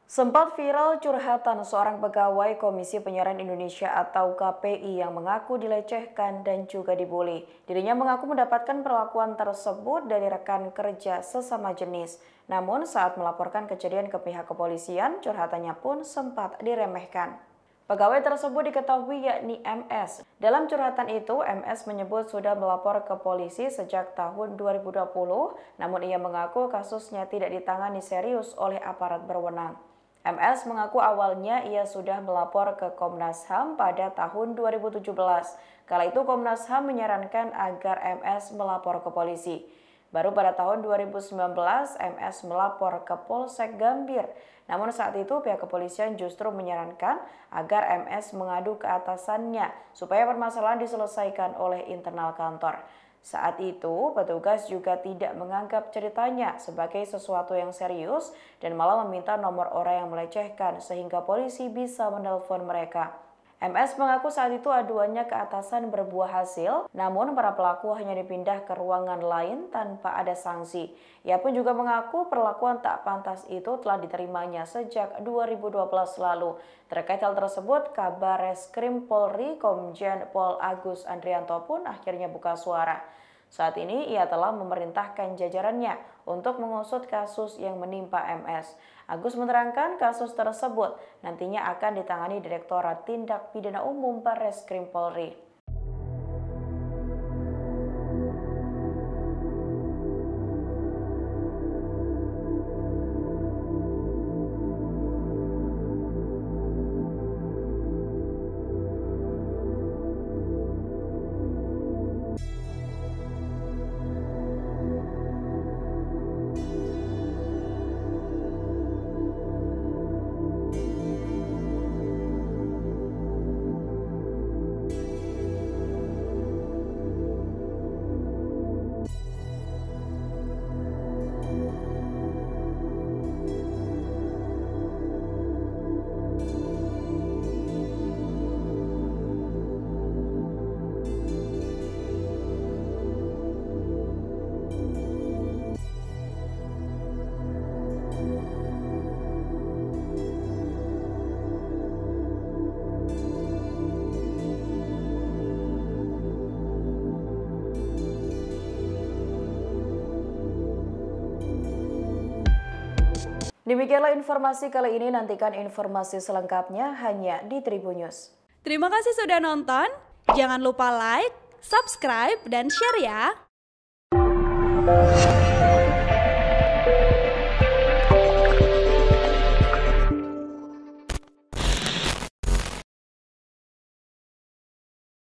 Sempat viral curhatan seorang pegawai Komisi Penyiaran Indonesia atau KPI yang mengaku dilecehkan dan juga dibully. Dirinya mengaku mendapatkan perlakuan tersebut dari rekan kerja sesama jenis. Namun saat melaporkan kejadian ke pihak kepolisian, curhatannya pun sempat diremehkan. Pegawai tersebut diketahui yakni MS. Dalam curhatan itu, MS menyebut sudah melapor ke polisi sejak tahun 2020, namun ia mengaku kasusnya tidak ditangani serius oleh aparat berwenang. MS mengaku awalnya ia sudah melapor ke Komnas HAM pada tahun 2017. Kala itu Komnas HAM menyarankan agar MS melapor ke polisi. Baru pada tahun 2019 MS melapor ke Polsek Gambir. Namun saat itu pihak kepolisian justru menyarankan agar MS mengadu ke atasannya supaya permasalahan diselesaikan oleh internal kantor. Saat itu, petugas juga tidak menganggap ceritanya sebagai sesuatu yang serius dan malah meminta nomor orang yang melecehkan sehingga polisi bisa menelpon mereka. MS mengaku saat itu aduannya ke atasan berbuah hasil, namun para pelaku hanya dipindah ke ruangan lain tanpa ada sanksi. Ia pun juga mengaku perlakuan tak pantas itu telah diterimanya sejak 2012 lalu. Terkait hal tersebut, Kabar Reskrim Polri Komjen Pol Agus Andrianto pun akhirnya buka suara. Saat ini ia telah memerintahkan jajarannya untuk mengusut kasus yang menimpa MS. Agus menerangkan kasus tersebut nantinya akan ditangani Direktorat Tindak Pidana Umum Barreskrim Polri. Demikianlah informasi kali ini, nantikan informasi selengkapnya hanya di Tribun News. Terima kasih sudah nonton, jangan lupa like, subscribe, dan share ya!